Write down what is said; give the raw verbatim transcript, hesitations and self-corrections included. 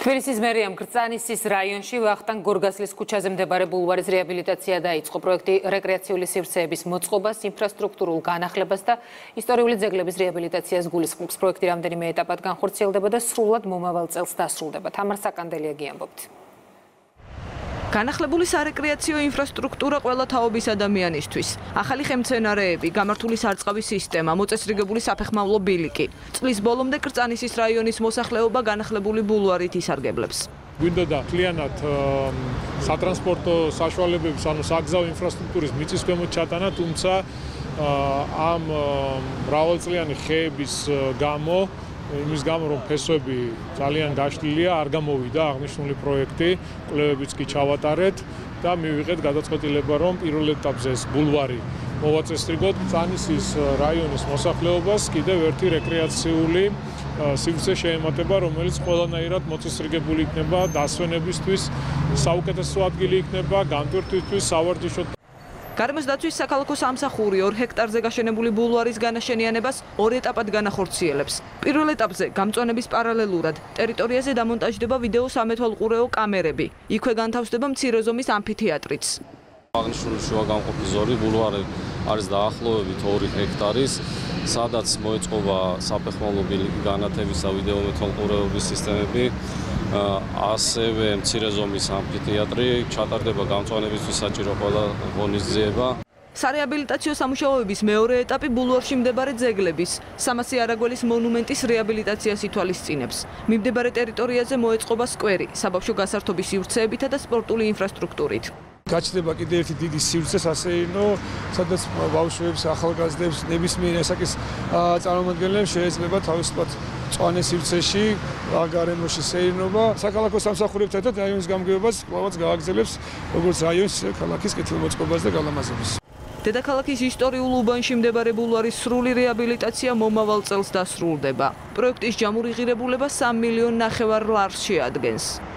თბილისის მერიამ კრწანისის რაიონში ვახტანგ გორგასლის ქუჩაზე მდებარე ბულვარის რეაბილიტაცია დაიწყო. პროექტი რეკრეაციული სივრცეების მოწყობას, ინფრასტრუქტურულ განახლებას და ისტორიული ძეგლების რეაბილიტაციას გულისხმობს. პროექტი რამდენიმე ეტაპად განხორციელდება და სრულად მომავალ წელს დასრულდება. თამარ საკანდელიაგი ამბობთ. განახლებული სარეკრეაციო ინფრასტრუქტურა ყველა თაობის ადამიანისთვის. ახალი ხემცენარეები, გამართული სარწყავი სისტემა, მოწესრიგებული საფეხმავლო ბილიკი. წლის ბოლომდე კრწანისის რაიონის მოსახლეობა განახლებული ბულვარით ისარგებლებს. გვინდა და მთლიანად სატრანსპორტო საშუალებების, ანუ საგზაო ინფრასტრუქტურის მიწისქვემოთ ჩატანა, თუმცა ამ მრავალწლიანი ხეების გამო იმის გამო რომ ფესვები ძალიან გაშლილია, არ გამოვიდა აღნიშნული პროექტი, კვლევებიც კი ჩავატარეთ და მივიღეთ გადაწყვეტილება, რომ პირველ ეტაპზე ბულვარი მოვაწესრიგოთ. კრწანისის რაიონის მოსახლეობას კიდევ ერთი რეკრეაციული სივრცე შეემატება, რომელიც ყველანაირად მოწესრიგებული იქნება დასვენებისთვის, საუკეთესო ადგილი იქნება განტვირთვისთვის, სავარჯიშო. გარემოს დაცვის საქალაქო სამსახური ორ ჰექტარზე გაშენებული ბულვარის განაშენიანებას ორ ეტაპად განახორციელებს. პირველ ეტაპზე გამწვანების პარალელურად ტერიტორიაზე დამონტაჟდება ვიდეო სამეთვალყურეო კამერები. იქვე განთავსდება მცირე ზომის ამფითეატრიც. აღნიშნული შუაგამყოფი ზოლი ბულვარი არის დაახლოებით ორი ჰექტარის, სადაც მოეწყობა საფეხმავლო ბილიკი განათებისა ვიდეო მეთვალყურეობის სისტემები, ასევე მცირე ზომის ამფითეატრი, ჩატარდება გამწვანებისთვის საჭირო ყველა ღონისძიება. სარეაბილიტაციო სამუშაოების მეორე ეტაპი ბულვარში მდებარე ძეგლების, სამასი არაგველის მონუმენტის რეაბილიტაციას ითვალისწინებს. მიმდებარე ტერიტორიაზე მოეწყობა სკვერი, საბავშვო გასართობის სივრცეებითა და სპორტული ინფრასტრუქტურით. გაჩნდება კიდევ ერთი დიდი სივრცე სასეირნო, სადაც ბავშვებს, ახალგაზრდებს, ნებისმიერ ასაკის წარმომადგენლებს შეეძლება თავისუფლად მწვანე სივრცეში, გარემოში სეირნობა. საქალაქო სამსახურებთან ერთად რაიონის გამგეობას კვლავაც გააგრძელებს როგორც რაიონის, ისე ქალაქის კეთილმოწყობას და გალამაზებას. დედაქალაქის ისტორიულ უბანში მდებარე ბულვარის სრული რეაბილიტაცია მომავალ წელს დასრულდება. პროექტის ჯამური ღირებულება სამ მილიონ ნახევარ ლარს შეადგენს.